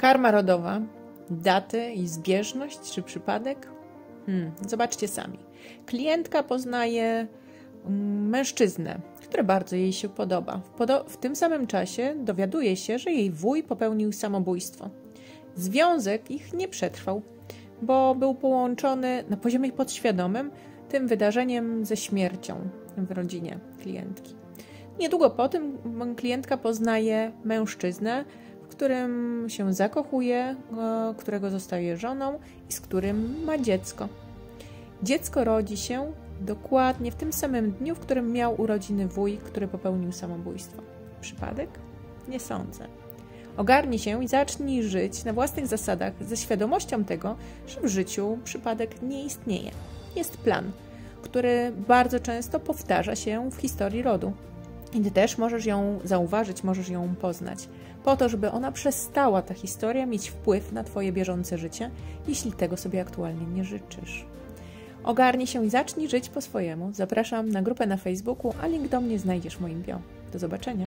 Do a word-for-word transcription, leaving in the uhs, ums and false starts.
Karma rodowa, daty i zbieżność czy przypadek? Hmm, zobaczcie sami. Klientka poznaje mężczyznę, który bardzo jej się podoba. W, podo- w tym samym czasie dowiaduje się, że jej wuj popełnił samobójstwo. Związek ich nie przetrwał, bo był połączony na poziomie podświadomym tym wydarzeniem ze śmiercią w rodzinie klientki. Niedługo po tym klientka poznaje mężczyznę, w którym się zakochuje, którego zostaje żoną i z którym ma dziecko. Dziecko rodzi się dokładnie w tym samym dniu, w którym miał urodziny wuj, który popełnił samobójstwo. Przypadek? Nie sądzę. Ogarnij się i zacznij żyć na własnych zasadach ze świadomością tego, że w życiu przypadek nie istnieje. Jest plan, który bardzo często powtarza się w historii rodu. I ty też możesz ją zauważyć, możesz ją poznać, po to, żeby ona przestała, ta historia, mieć wpływ na twoje bieżące życie, jeśli tego sobie aktualnie nie życzysz. Ogarnij się i zacznij żyć po swojemu. Zapraszam na grupę na Facebooku, a link do mnie znajdziesz w moim bio. Do zobaczenia.